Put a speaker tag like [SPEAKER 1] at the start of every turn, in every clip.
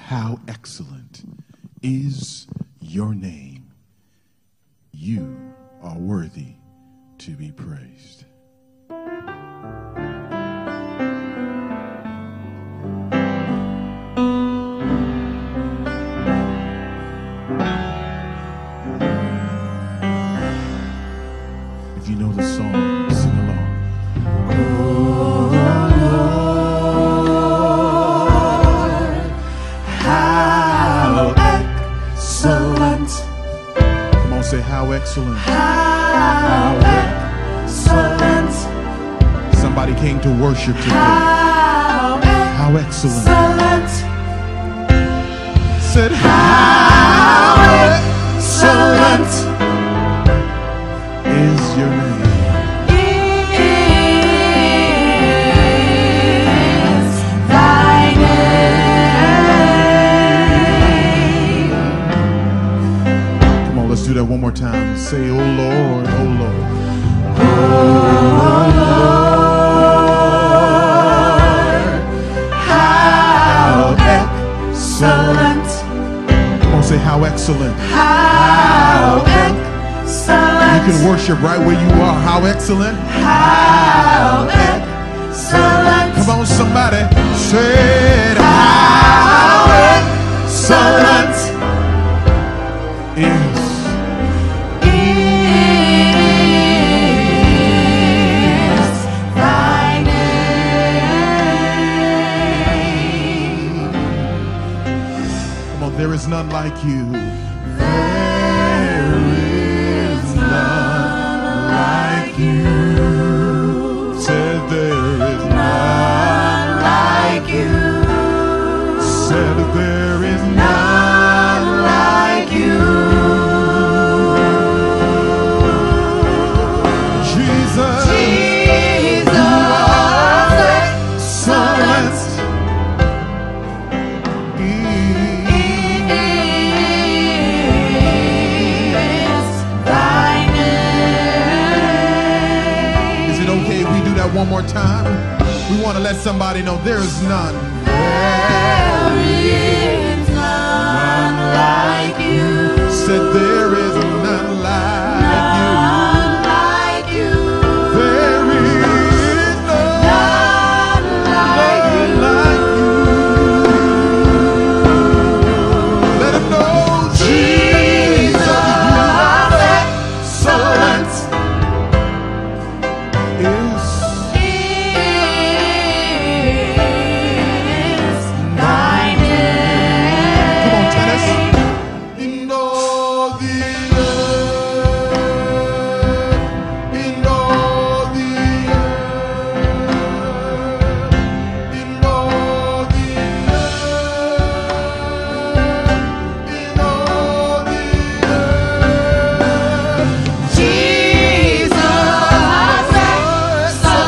[SPEAKER 1] How excellent is your name. You are worthy to be praised. If you know the song, sing along.
[SPEAKER 2] Oh Lord, how excellent.
[SPEAKER 1] Come on, say how excellent.
[SPEAKER 2] How excellent.
[SPEAKER 1] Somebody came to worship today. How excellent. Said how excellent is your name.
[SPEAKER 2] Is thy name.
[SPEAKER 1] Come on, let's do that one more time. Say, oh Lord, oh Lord.
[SPEAKER 2] Oh Lord, how excellent.
[SPEAKER 1] Come on, say how excellent.
[SPEAKER 2] How excellent.
[SPEAKER 1] You can worship right where you are. How excellent.
[SPEAKER 2] How excellent.
[SPEAKER 1] Come on, somebody. Say it. How excellent is
[SPEAKER 2] thy name.
[SPEAKER 1] Come on, there is none like you.
[SPEAKER 2] There is none like you.
[SPEAKER 1] Said there is
[SPEAKER 2] None like you.
[SPEAKER 1] said there is
[SPEAKER 2] None like you.
[SPEAKER 1] Jesus.
[SPEAKER 2] Jesus,
[SPEAKER 1] Excellent
[SPEAKER 2] is thy name.
[SPEAKER 1] Is it okay if we do that one more time? We want to let somebody know there is none.
[SPEAKER 2] There is none like you.
[SPEAKER 1] Said there is none like
[SPEAKER 2] None like you.
[SPEAKER 1] you. There is none
[SPEAKER 2] None like you.
[SPEAKER 1] like you. Let him know Jesus, you are excellent. Is
[SPEAKER 2] Is thy name.
[SPEAKER 1] Come on, tennis. In all the earth, in all the earth, in all the earth, in all the earth.
[SPEAKER 2] Jesus, excellent.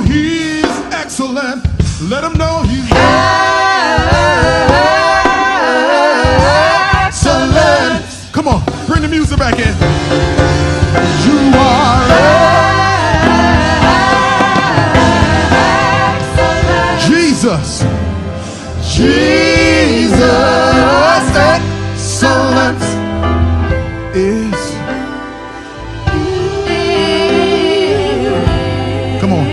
[SPEAKER 1] he's excellent. Let him know he's excellent. Come on, bring the music back in. You are excellent. Jesus. Jesus, excellent is. Come on.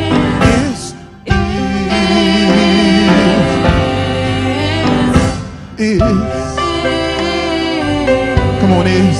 [SPEAKER 1] Is. Come on, is.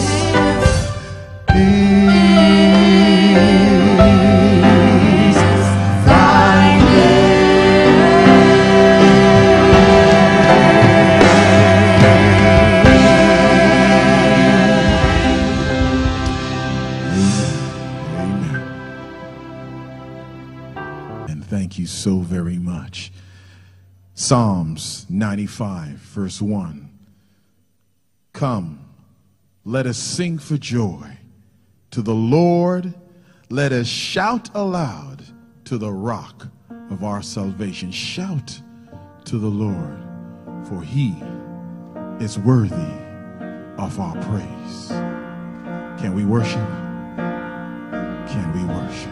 [SPEAKER 1] Thank you so very much. Psalms 95, verse 1. Come, let us sing for joy to the Lord. Let us shout aloud to the rock of our salvation. Shout to the Lord, for he is worthy of our praise. Can we worship? Can we worship?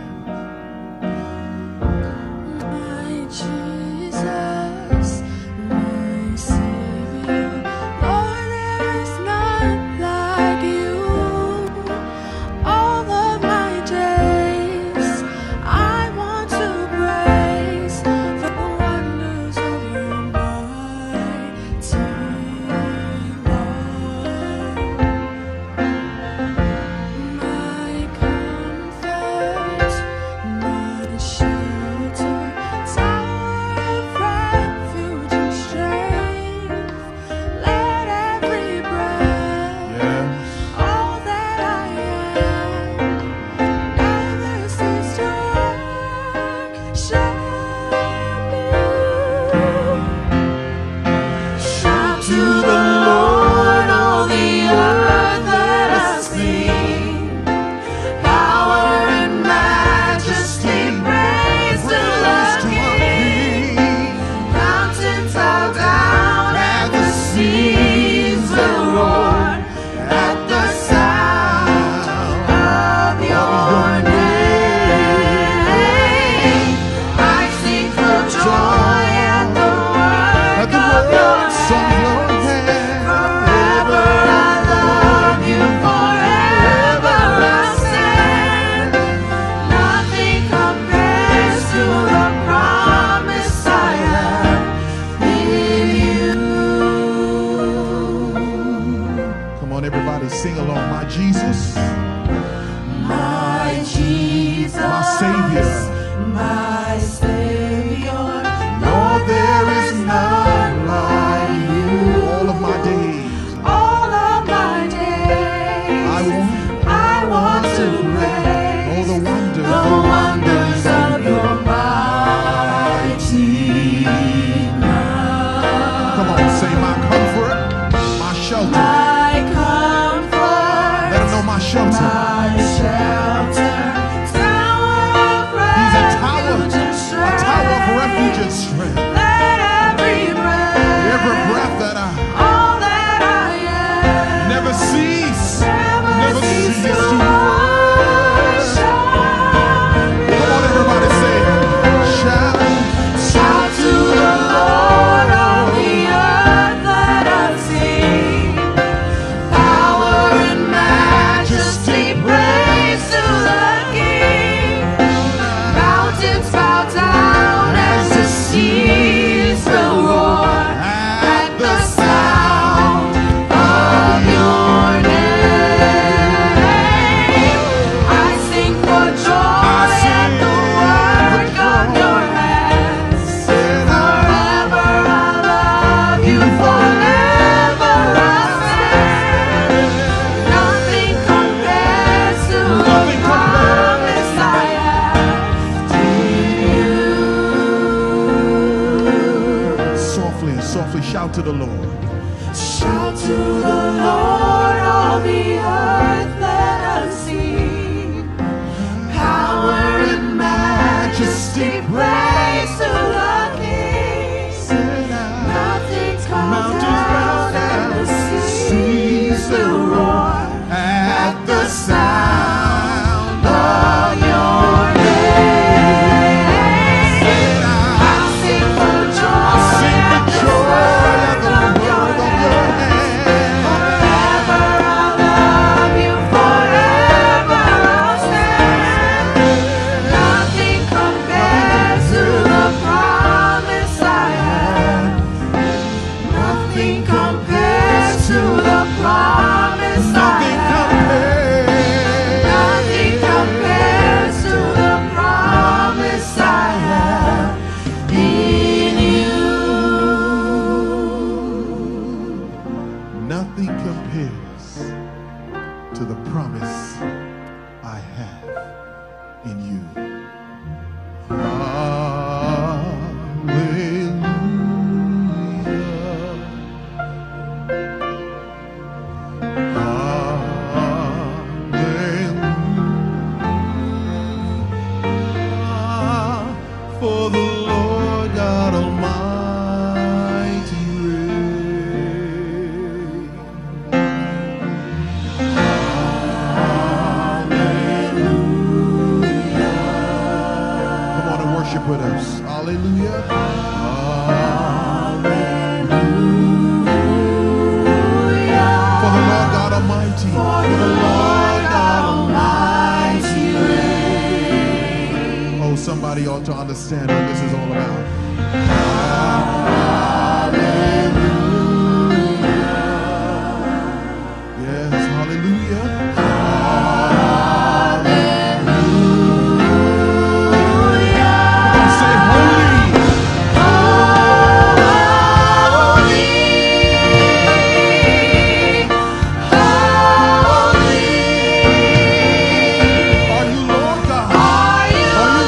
[SPEAKER 1] Sing along. My Jesus,
[SPEAKER 2] my Jesus,
[SPEAKER 1] my Savior,
[SPEAKER 2] my Savior.
[SPEAKER 1] Lord, there is none like you. All of my days,
[SPEAKER 2] all of my days, I want to praise
[SPEAKER 1] all the wonders
[SPEAKER 2] of your mighty love.
[SPEAKER 1] Come on, say my comfort, my shelter. My shelter,
[SPEAKER 2] tower of refuge.
[SPEAKER 1] He's a tower of refuge and strength.
[SPEAKER 2] Let every breath
[SPEAKER 1] that
[SPEAKER 2] all that I am,
[SPEAKER 1] never cease to worship. Come on, everybody, say, shout
[SPEAKER 2] to the Lord, all the earth, let us sing. Power and majesty, praise to the King. Mountains bow down as the seas will roar at the sound of your name. I sing for joy at the work of your hands. Forever I love you, forever I stand. Nothing compares to the promise I have to you.
[SPEAKER 1] Softly shout to the Lord.
[SPEAKER 2] Shout to the Lord, all the earth, let us sing. Power and majesty, praise
[SPEAKER 1] For the Lord God Almighty reigns. Hallelujah. Come on and worship with us. Hallelujah. Hallelujah. For the Lord God Almighty. For the Lord God Almighty reigns. Oh, somebody ought to understand what this is all about. Yes, hallelujah. Hallelujah. Say holy. Are you Lord God? Are you Lord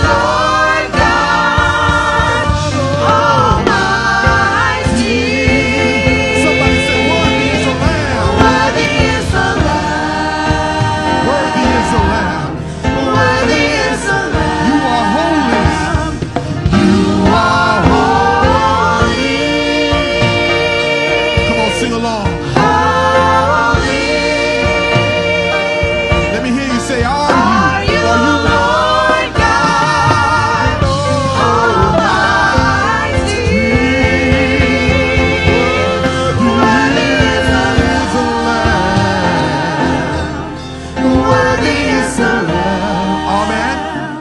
[SPEAKER 1] God Almighty? Somebody say, worthy is the Lamb. Worthy is the Lamb. Worthy is the Lamb. Worthy is the Lamb. You are holy. You are holy. Come on, sing along. Holy. Let me hear you say, are you Lord God Almighty? Worthy is the Lamb. Worthy is the Lamb. Amen.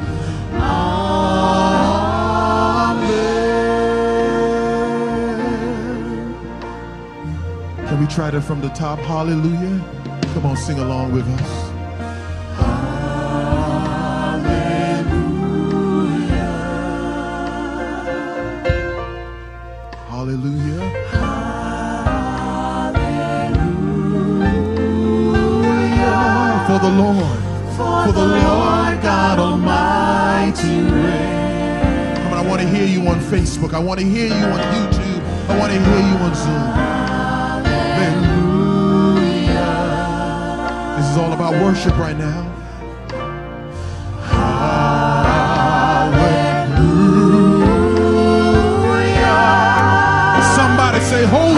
[SPEAKER 1] Amen. Can we try that from the top? Hallelujah. Come on, sing along with us. Hallelujah. Hallelujah. For the Lord God Almighty reigns. Come on, I want to hear you on Facebook. I want to hear you on YouTube. I want to hear you on Zoom. Hallelujah. This is all about worship right now. Hallelujah. Somebody say holy.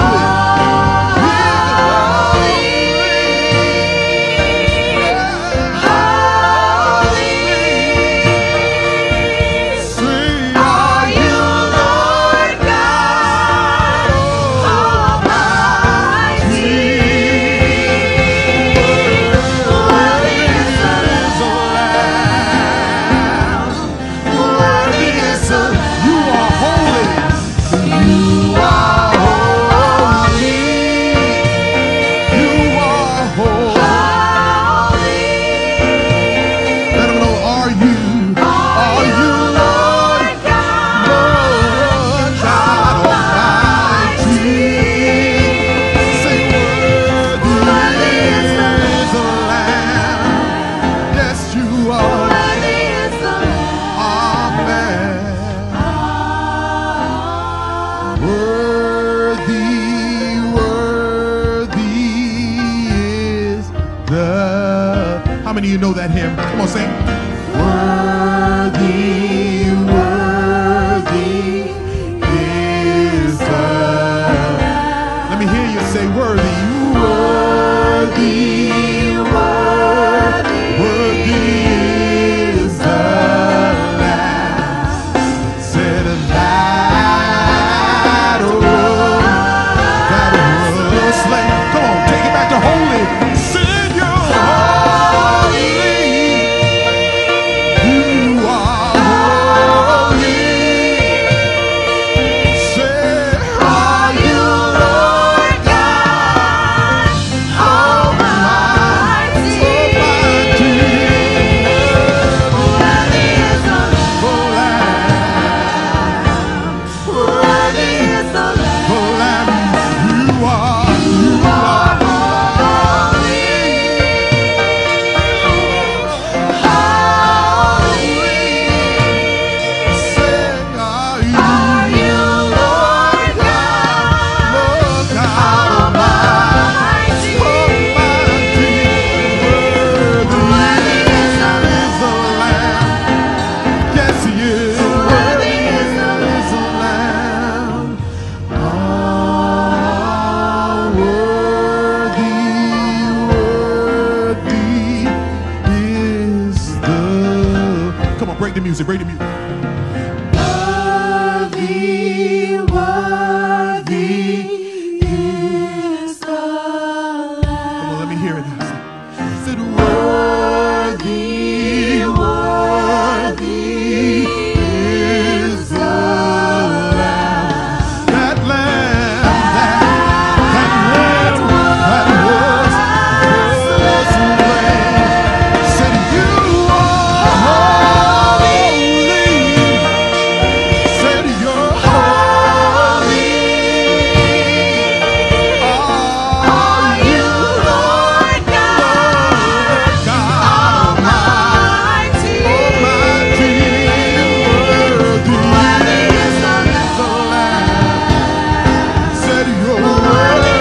[SPEAKER 1] How many of you know that hymn? Come on, sing. Worthy, worthy is the Lamb. Let me hear you say worthy, worthy, worthy, worthy is the Lamb. Said that was slain. Come on, take it back to holy. Sing your holy. You are music, bring the music.
[SPEAKER 2] Worthy, worthy is the Lamb.
[SPEAKER 1] Come on, let me hear it. I said,
[SPEAKER 2] Worthy, worthy is the Lamb.
[SPEAKER 1] that lamb, that was slain. Said, you are holy. Said, you're holy. Are you
[SPEAKER 2] Lord God,
[SPEAKER 1] God
[SPEAKER 2] Almighty?
[SPEAKER 1] Almighty? Worthy is the Lamb. Said, you're worthy.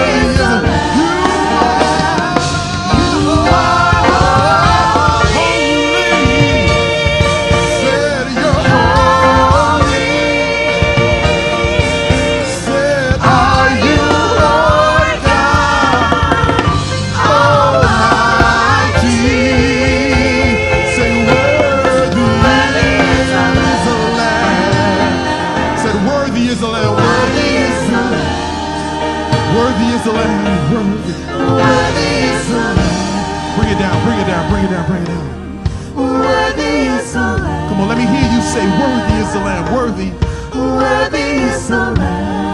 [SPEAKER 1] Worthy is the Lamb. Worthy is the Lamb.
[SPEAKER 2] Worthy is the Lamb.
[SPEAKER 1] Bring it down, bring it down, bring it down, bring it down.
[SPEAKER 2] Worthy is the Lamb.
[SPEAKER 1] Come on, let me hear you say, worthy is the Lamb. Worthy.
[SPEAKER 2] Worthy is the Lamb.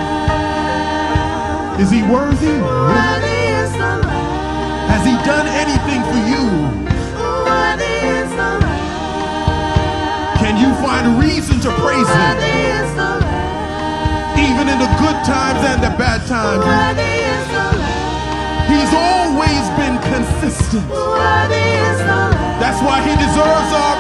[SPEAKER 1] Is he worthy?
[SPEAKER 2] Worthy is the Lamb.
[SPEAKER 1] Has he done anything for you?
[SPEAKER 2] Worthy is the Lamb.
[SPEAKER 1] Can you find reason to praise him?
[SPEAKER 2] Worthy is the Lamb.
[SPEAKER 1] Even in the good times and the bad times.
[SPEAKER 2] Worthy is the Lamb.
[SPEAKER 1] He's always been consistent.
[SPEAKER 2] Worthy is the Lamb.
[SPEAKER 1] That's why he deserves our